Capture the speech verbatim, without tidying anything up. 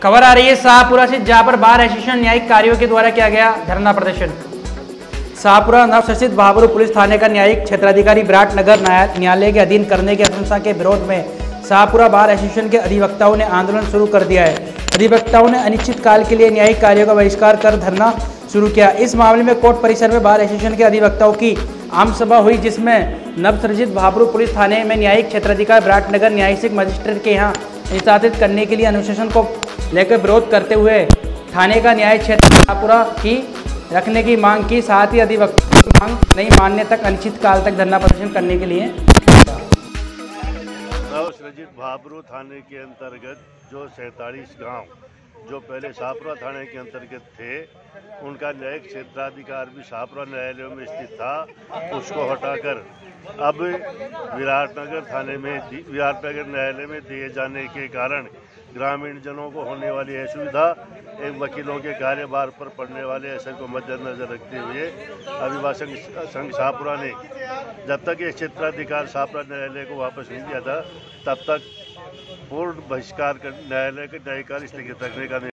खबर आ रही है शाहपुरा से, जहां पर बार एसोसिएशन न्यायिक कार्यों के द्वारा किया गया धरना प्रदर्शन। शाहपुरा नवशासित भाबरू पुलिस थाने का न्यायिक क्षेत्राधिकारी विराटनगर न्यायालय के अधीन करने की अनुशंसा के विरोध में शाहपुरा बार एसोसिएशन के अधिवक्ताओं ने आंदोलन शुरू कर दिया है। अधिवक्ताओं ने अनिश्चित काल के लिए न्यायिक कार्यों का बहिष्कार कर धरना शुरू किया। इस मामले में कोर्ट परिसर में बार एसोसिएशन के अधिवक्ताओं की आम सभा हुई, जिसमें नवसृजित भाबरू पुलिस थाने में न्यायिक क्षेत्राधिकारी विराटनगर न्यायिक मजिस्ट्रेट के यहाँ निष्कासित करने के लिए अनुशासन को लेकर विरोध करते हुए थाने का न्याय क्षेत्र शाहपुरा की रखने की मांग की। साथ ही अधिवक्ता की मांग नहीं मानने तक अनिश्चित काल तक धरना प्रदर्शन करने के लिए नवसृजित भाबरू थाने के अंतर्गत जो सैंतालीस गांव जो पहले शाहपुरा थाने के अंतर्गत थे, उनका न्यायिक क्षेत्राधिकार भी शाहपुरा न्यायालय में स्थित था, उसको हटाकर अब विराटनगर थाने में विराटनगर न्यायालय में दिए जाने के कारण ग्रामीण जनों को होने वाली असुविधा एक वकीलों के कार्यभार पर पड़ने वाले असर को मद्देनजर रखते हुए अभिभाषक संघ शाहपुरा ने जब तक ये क्षेत्राधिकार शाहपुरा न्यायालय को वापस नहीं दिया था, तब तक पूर्ण बहिष्कार कर न्यायालय के न्यायिक कार्य स्थगित रखने का